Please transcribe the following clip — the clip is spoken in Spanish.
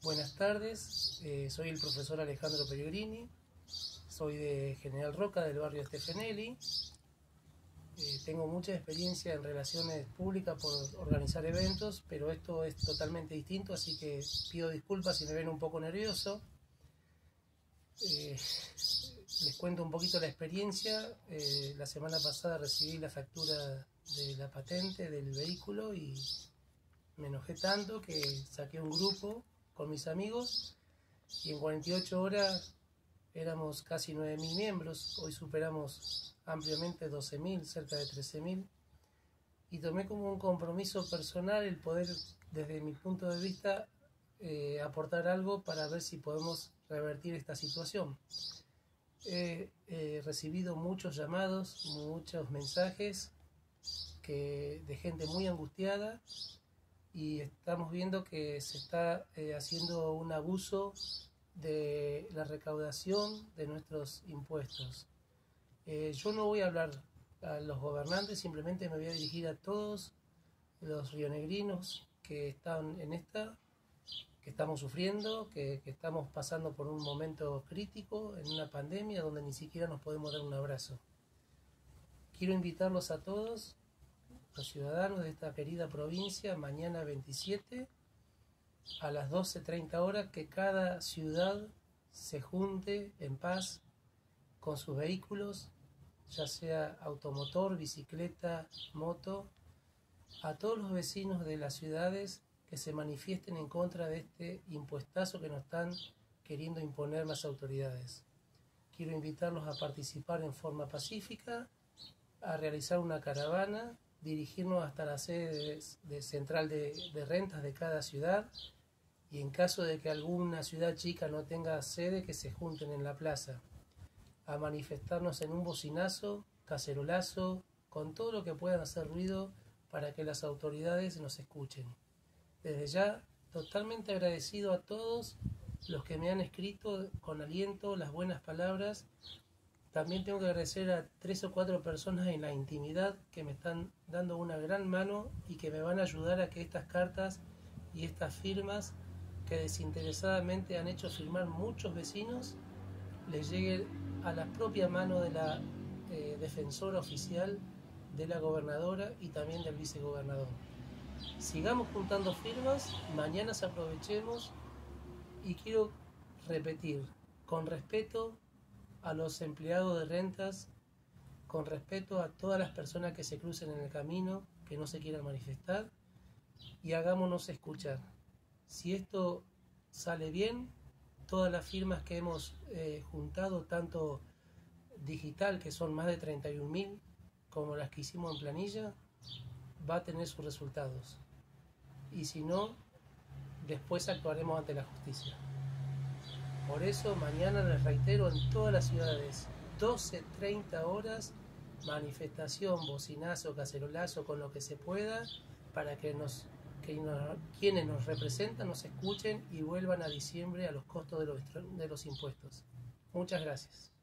Buenas tardes, soy el profesor Alejandro Pellegrini, soy de General Roca, del barrio Stefanelli. Tengo mucha experiencia en relaciones públicas por organizar eventos, pero esto es totalmente distinto, así que pido disculpas si me ven un poco nervioso. Les cuento un poquito la experiencia. La semana pasada recibí la factura de la patente del vehículo y me enojé tanto que saqué un grupo con mis amigos y en 48 horas éramos casi 9.000 miembros. Hoy superamos ampliamente 12.000, cerca de 13.000, y tomé como un compromiso personal el poder, desde mi punto de vista, aportar algo para ver si podemos revertir esta situación. He recibido muchos llamados, muchos mensajes de gente muy angustiada, y estamos viendo que se está haciendo un abuso de la recaudación de nuestros impuestos. Yo no voy a hablar a los gobernantes, simplemente me voy a dirigir a todos los rionegrinos que están en que estamos sufriendo, que estamos pasando por un momento crítico en una pandemia donde ni siquiera nos podemos dar un abrazo. Quiero invitarlos a todos, los ciudadanos de esta querida provincia, mañana 27 a las 12:30 horas, que cada ciudad se junte en paz con sus vehículos, ya sea automotor, bicicleta, moto, a todos los vecinos de las ciudades que se manifiesten en contra de este impuestazo que nos están queriendo imponer las autoridades. Quiero invitarlos a participar en forma pacífica, a realizar una caravana, dirigirnos hasta la sede central de rentas de cada ciudad, y en caso de que alguna ciudad chica no tenga sede, que se junten en la plaza a manifestarnos en un bocinazo, cacerolazo, con todo lo que puedan hacer ruido para que las autoridades nos escuchen. Desde ya, totalmente agradecido a todos los que me han escrito con aliento, las buenas palabras. También tengo que agradecer a 3 o 4 personas en la intimidad que me están dando una gran mano y que me van a ayudar a que estas cartas y estas firmas que desinteresadamente han hecho firmar muchos vecinos les llegue a la propia mano de la defensora oficial, de la gobernadora y también del vicegobernador. Sigamos juntando firmas, mañana aprovechemos, y quiero repetir, con respeto a los empleados de rentas, con respeto a todas las personas que se crucen en el camino, que no se quieran manifestar, y hagámonos escuchar. Si esto sale bien, todas las firmas que hemos juntado, tanto digital, que son más de 31.000, como las que hicimos en planilla, va a tener sus resultados. Y si no, después actuaremos ante la justicia. Por eso, mañana, les reitero, en todas las ciudades, 12:30 horas, manifestación, bocinazo, cacerolazo, con lo que se pueda, para que quienes nos representan nos escuchen y vuelvan a diciembre a los costos de los impuestos. Muchas gracias.